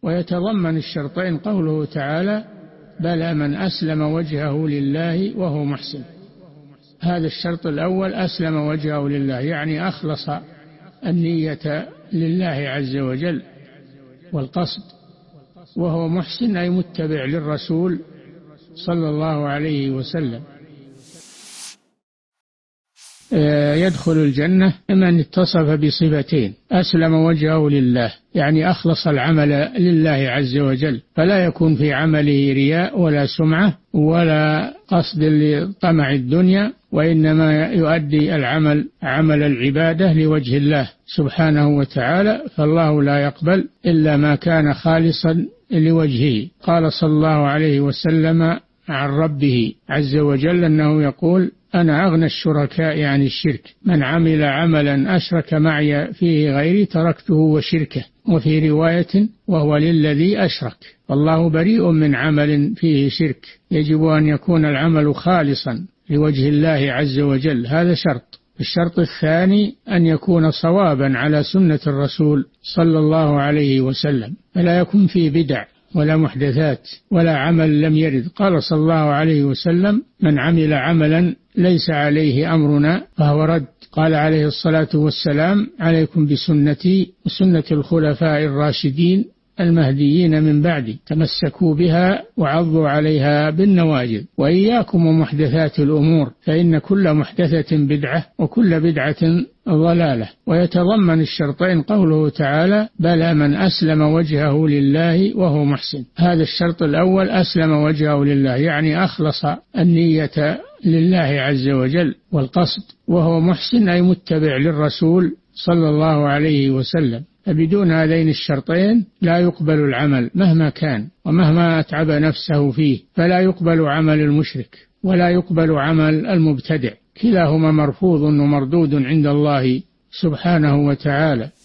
ويتضمن الشرطين قوله تعالى: بلى من أسلم وجهه لله وهو محسن. هذا الشرط الأول، أسلم وجهه لله، يعني أخلص النية لله عز وجل والقصد، وهو محسن أي متبع للرسول صلى الله عليه وسلم. يدخل الجنة من اتصف بصفتين: أسلم وجهه لله، يعني أخلص العمل لله عز وجل، فلا يكون في عمله رياء ولا سمعة ولا قصد لطمع الدنيا، وإنما يؤدي العمل عمل العبادة لوجه الله سبحانه وتعالى، فالله لا يقبل إلا ما كان خالصا لوجهه. قال صلى الله عليه وسلم عن ربه عز وجل أنه يقول: أنا أغنى الشركاء عن الشرك، من عمل عملا أشرك معي فيه غيري تركته وشركه، وفي رواية: وهو للذي أشرك. والله بريء من عمل فيه شرك، يجب أن يكون العمل خالصا لوجه الله عز وجل، هذا شرط. الشرط الثاني أن يكون صوابا على سنة الرسول صلى الله عليه وسلم، فلا يكون فيه بدع ولا محدثات ولا عمل لم يرد. قال صلى الله عليه وسلم: من عمل عملا ليس عليه أمرنا فهو رد. قال عليه الصلاة والسلام: عليكم بسنتي وسنة الخلفاء الراشدين المهديين من بعدي، تمسكوا بها وعضوا عليها بالنواجذ، وإياكم ومحدثات الأمور، فإن كل محدثة بدعة وكل بدعة ضلالة. ويتضمن الشرطين قوله تعالى: بلى من أسلم وجهه لله وهو محسن. هذا الشرط الأول، أسلم وجهه لله، يعني أخلص النية لله عز وجل والقصد، وهو محسن أي متبع للرسول صلى الله عليه وسلم. فبدون هذين الشرطين لا يقبل العمل مهما كان ومهما أتعب نفسه فيه، فلا يقبل عمل المشرك ولا يقبل عمل المبتدع، كلاهما مرفوض ومردود عند الله سبحانه وتعالى.